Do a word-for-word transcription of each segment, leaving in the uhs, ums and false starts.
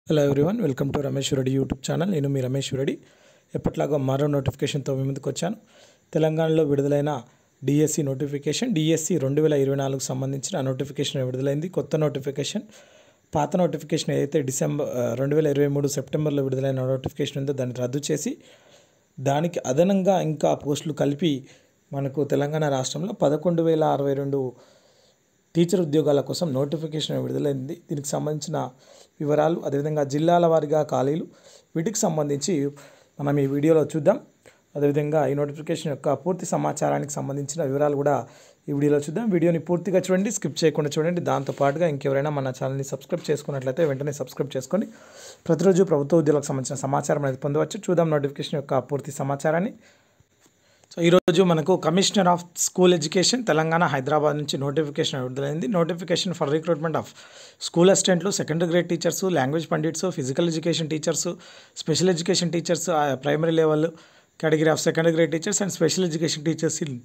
Hello everyone, welcome to Ramesh Reddy YouTube channel. నేను మీ రమేష్ రెడ్డి. ఎప్పట్లాగా మరో నోటిఫికేషన్తో మీ ముందుకు వచ్చాను. తెలంగాణలో విడుదలైన డిఎస్సి నోటిఫికేషన్ డిఎస్సి రెండు వేల ఇరవై నాలుగుకు సంబంధించిన నోటిఫికేషన్ విడుదలైంది. కొత్త నోటిఫికేషన్. పాత నోటిఫికేషన్ ఏదైతే డిసెంబర్ రెండు వేల ఇరవై మూడు సెప్టెంబర్లో విడుదలైన నోటిఫికేషన్ ఉందో దాన్ని రద్దు చేసి దానికి అదనంగా ఇంకా పోస్టులు కలిపి మనకు తెలంగాణ రాష్ట్రంలో పదకొండు వేల అరవై రెండు టీచర్ ఉద్యోగాల కోసం నోటిఫికేషన్ విడుదలైంది. దీనికి సంబంధించిన వివరాలు, అదేవిధంగా జిల్లాల వారీగా ఖాళీలు, వీటికి సంబంధించి మనం ఈ వీడియోలో చూద్దాం. అదేవిధంగా ఈ నోటిఫికేషన్ యొక్క పూర్తి సమాచారానికి సంబంధించిన వివరాలు కూడా ఈ వీడియోలో చూద్దాం. వీడియోని పూర్తిగా చూడండి, స్కిప్ చేయకుండా చూడండి. దాంతోపాటుగా ఇంకెవరైనా మన ఛానల్ని సబ్స్క్రైబ్ చేసుకున్నట్లయితే వెంటనే సబ్స్క్రైబ్ చేసుకొని ప్రతిరోజు ప్రభుత్వ ఉద్యోగాలకు సంబంధించిన సమాచారం అనేది పొందవచ్చు. చూద్దాం నోటిఫికేషన్ యొక్క పూర్తి సమాచారాన్ని. సో ఈరోజు మనకు commissioner of school education Telangana Hyderabad నుంచి నోటిఫికేషన్ విడుదలైంది. Notification for recruitment of school అసిస్టెంట్లు, secondary grade teachers, language pandits, physical education teachers, special education teachers, primary level category of secondary grade teachers and special education teachers in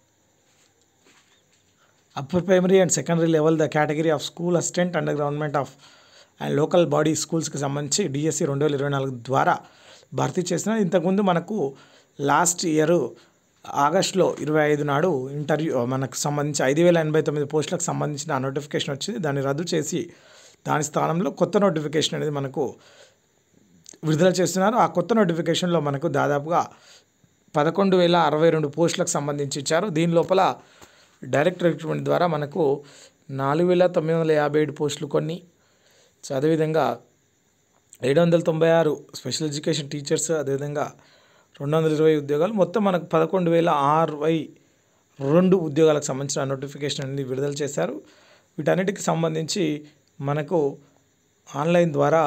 upper primary and secondary level the category of school assistant under government of and local body స్కూల్స్కి సంబంధించి DSC రెండు వేల ఇరవై నాలుగు ద్వారా భర్తీ చేసిన. ఇంతకుముందు మనకు లాస్ట్ ఇయర్ ఆగస్టులో ఇరవై ఐదు నాడు ఇంటర్వ్యూ మనకు సంబంధించి ఐదు వేల ఎనభై తొమ్మిది పోస్టులకు సంబంధించిన నోటిఫికేషన్ వచ్చింది. దాన్ని రద్దు చేసి దాని స్థానంలో కొత్త నోటిఫికేషన్ అనేది మనకు విడుదల చేస్తున్నారు. ఆ కొత్త నోటిఫికేషన్లో మనకు దాదాపుగా పదకొండు వేల అరవై రెండు పోస్టులకు సంబంధించి ఇచ్చారు. దీని లోపల డైరెక్ట్ రిక్రూట్మెంట్ ద్వారా మనకు నాలుగు వేల తొమ్మిది వందల యాభై ఏడు పోస్టులు కొన్ని, సో అదేవిధంగా ఏడు వందల తొంభై ఆరు స్పెషల్ ఎడ్యుకేషన్ టీచర్స్, అదేవిధంగా రెండు వందల ఇరవై ఉద్యోగాలు, మొత్తం మనకు పదకొండు వేల అరవై రెండు ఉద్యోగాలకు సంబంధించిన నోటిఫికేషన్ అనేది విడుదల చేశారు. వీటన్నిటికి సంబంధించి మనకు ఆన్లైన్ ద్వారా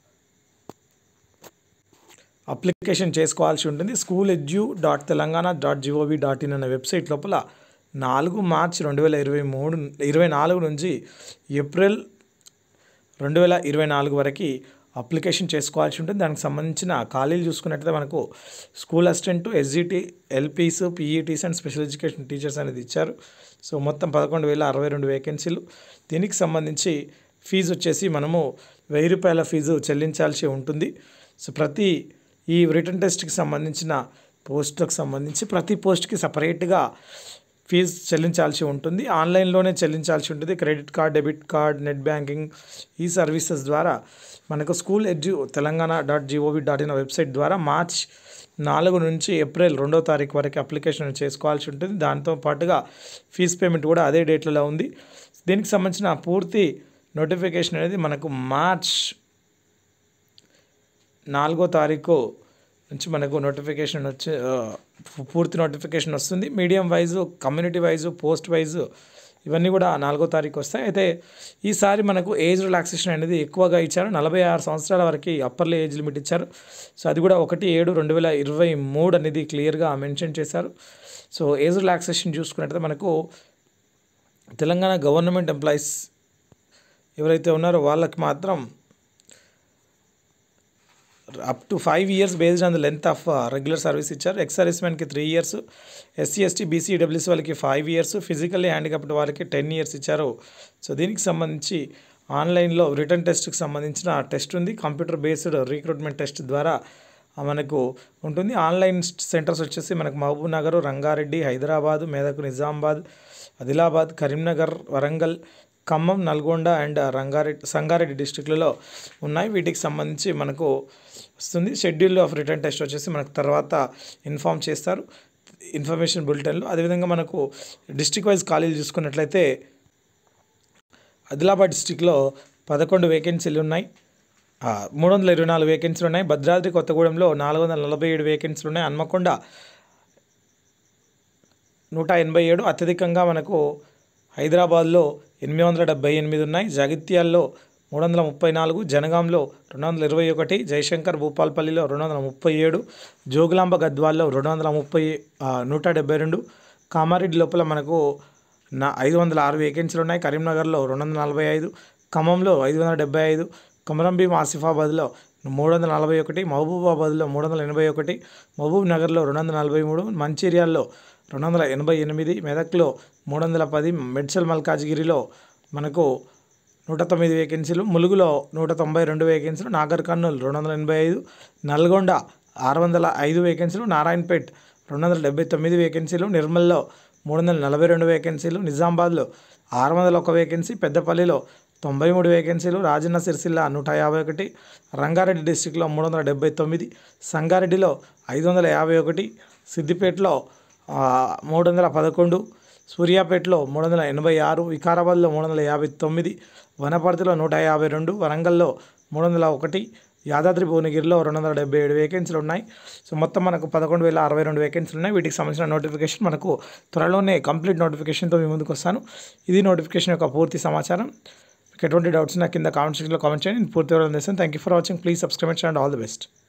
అప్లికేషన్ చేసుకోవాల్సి ఉంటుంది. School edu dot Telangana dot GOV dot in అనే వెబ్సైట్ లోపల నాలుగు మార్చి రెండు వేల ఇరవై మూడు ఇరవై నాలుగు నుంచి ఏప్రిల్ రెండు వేల ఇరవై నాలుగు వరకు అప్లికేషన్ చేసుకోవాల్సి ఉంటుంది. దానికి సంబంధించిన ఖాళీలు చూసుకున్నట్లయితే మనకు school assistant, SGT, LPs, PETs and special education teachers అనేది ఇచ్చారు. సో మొత్తం పదకొండు వేల అరవై రెండు వేకెన్సీలు. దీనికి సంబంధించి ఫీజు వచ్చేసి మనము వెయ్యి రూపాయల ఫీజు చెల్లించాల్సి ఉంటుంది. సో ప్రతి ఈ రిటర్న్ టెస్ట్కి సంబంధించిన పోస్టులకు సంబంధించి ప్రతి పోస్ట్కి సపరేట్గా ఫీజు చెల్లించాల్సి ఉంటుంది. ఆన్లైన్లోనే చెల్లించాల్సి ఉంటుంది. Credit card, debit card, net banking ఈ సర్వీసెస్ ద్వారా మనకు school edu Telangana dot GOV dot in website ద్వారా మార్చ్ నాలుగు నుంచి ఏప్రిల్ రెండో తారీఖు వరకు అప్లికేషన్ చేసుకోవాల్సి ఉంటుంది. దాంతో పాటుగా ఫీజు పేమెంట్ కూడా అదే డేట్లలో ఉంది. దీనికి సంబంధించిన పూర్తి నోటిఫికేషన్ అనేది మనకు మార్చ్ నాలుగో తారీఖు నుంచి మనకు నోటిఫికేషన్ వచ్చి పూర్తి నోటిఫికేషన్ వస్తుంది. Medium wise, community wise, post wise ఇవన్నీ కూడా నాలుగో తారీఖు వస్తాయి. అయితే ఈసారి మనకు ఏజ్ రిలాక్సేషన్ అనేది ఎక్కువగా ఇచ్చారు. నలభై ఆరు సంవత్సరాల వరకు అప్పర్లీ ఏజ్ లిమిట్ ఇచ్చారు. సో అది కూడా ఒకటి ఏడు రెండు వేల ఇరవై మూడు అనేది క్లియర్గా మెన్షన్ చేశారు. సో ఏజ్ రిలాక్సేషన్ చూసుకున్నట్లయితే మనకు తెలంగాణ గవర్నమెంట్ ఎంప్లాయీస్ ఎవరైతే ఉన్నారో వాళ్ళకి మాత్రం up to five years based on the length of regular service ఇచ్చారు. ఎక్స్ సర్వీస్మెన్కి three years, SC ST BC WC వాళ్ళకి ఫైవ్ ఇయర్స్, ఫిజికల్లీ హ్యాండిక్యాప్డ్ వాళ్ళకి టెన్ ఇయర్స్ ఇచ్చారు. సో దీనికి సంబంధించి ఆన్లైన్లో రిటర్న్ టెస్ట్కి సంబంధించిన టెస్ట్ ఉంది. కంప్యూటర్ బేస్డ్ రిక్రూట్మెంట్ టెస్ట్ ద్వారా మనకు ఉంటుంది. ఆన్లైన్ సెంటర్స్ వచ్చేసి మనకు మహబూబ్ నగర్, రంగారెడ్డి, హైదరాబాద్, మెదక్, నిజామాబాద్, ఆదిలాబాద్, కరీంనగర్, వరంగల్, ఖమ్మం, నల్గొండ అండ్ రంగారెడ్డి సంగారెడ్డి డిస్టిక్లలో ఉన్నాయి. వీటికి సంబంధించి మనకు వస్తుంది. షెడ్యూల్ ఆఫ్ రిటర్న్ టెస్ట్ వచ్చేసి మనకు తర్వాత ఇన్ఫామ్ చేస్తారు ఇన్ఫర్మేషన్ బులెటిన్లో. అదేవిధంగా మనకు డిస్ట్రిక్ట్ వైజ్ ఖాళీలు చూసుకున్నట్లయితే ఆదిలాబాద్ డిస్టిక్లో పదకొండు వేకెన్సీలు ఉన్నాయి. మూడు వందల ఇరవై నాలుగు వేకెన్సీలు ఉన్నాయి. భద్రాద్రి కొత్తగూడెంలో నాలుగు వందల నలభై ఏడు వేకెన్సీలు ఉన్నాయి. హన్మకొండ నూట ఎనభై ఏడు. అత్యధికంగా మనకు హైదరాబాద్లో ఎనిమిది వందల డెబ్బై ఎనిమిది ఉన్నాయి. జగిత్యాల్లో మూడు వందల ముప్పై నాలుగు, జనగాంలో రెండు వందల ఇరవై ఒకటి, జయశంకర్ భూపాల్పల్లిలో రెండు వందల ముప్పై ఏడు, జోగులాంబ గద్వాల్లో రెండు వందల ముప్పై నూట డెబ్బై రెండు, కామారెడ్డి లోపల మనకు నా ఐదు వందల ఆరు వేకెన్సీలు ఉన్నాయి. కరీంనగర్లో రెండు వందల నలభై ఐదు, ఖమ్మంలో ఐదు వందల డెబ్బై ఐదు, కొమరంభీం ఆసిఫాబాద్లో మూడు వందల నలభై ఒకటి, మహబూబాబాద్లో మూడు వందల ఎనభై ఒకటి, మహబూబ్ నగర్లో రెండు వందల నలభై మూడు, మంచిర్యాల్లో రెండు వందల ఎనభై ఎనిమిది, మెదక్లో మూడు వందల పది, మెడ్చల్ మల్కాజ్గిరిలో మనకు నూట తొమ్మిది వేకెన్సీలు, ములుగులో నూట తొంభై రెండు వేకెన్సీలు, నాగర్ కర్నూలు రెండు వందల ఎనభై ఐదు, నల్గొండ ఆరు వందల ఐదు వేకెన్సీలు, నారాయణపేట్ రెండు వందల డెబ్బై తొమ్మిది వేకెన్సీలు, నిర్మల్లో మూడు వందల నలభై రెండు వేకెన్సీలు, నిజామాబాద్లో ఆరు వందల ఒక వేకెన్సీ, పెద్దపల్లిలో తొంభై మూడు వేకెన్సీలు, రాజన్న సిరిసిల్ల నూట యాభై ఒకటి, రంగారెడ్డి డిస్టిక్లో మూడు వందల డెబ్బై తొమ్మిది, సంగారెడ్డిలో ఐదు వందల యాభై ఒకటి, సిద్దిపేటలో మూడు వందల పదకొండు, సూర్యాపేటలో మూడు వందల ఎనభై ఆరు, వికారాబాద్లో మూడు వందల యాభై తొమ్మిది, వనపర్తిలో నూట యాభై రెండు, వరంగల్లో మూడు వందల ఒకటి, యాదాద్రి భువనగిరిలో రెండు వందల డెబ్బై ఏడు వేకెన్సీలు ఉన్నాయి. సో మొత్తం మనకు పదకొండు వేల అరవై రెండు వేకెన్సీలు ఉన్నాయి. వీటికి సంబంధించిన నోటిఫికేషన్ మనకు త్వరలోనే కంప్లీట్ నోటిఫికేషన్తో మీ ముందుకు వస్తాను. ఇది నోటిఫికేషన్ యొక్క పూర్తి సమాచారం. మీకు ఎటువంటి డౌట్స్ నా కింద కామెంట్ సెక్షన్లో కామెంట్ చేయండి. నేను పూర్తి వివరాలు అందిస్తాను. Thank you for watching. Please subscribe and all the best.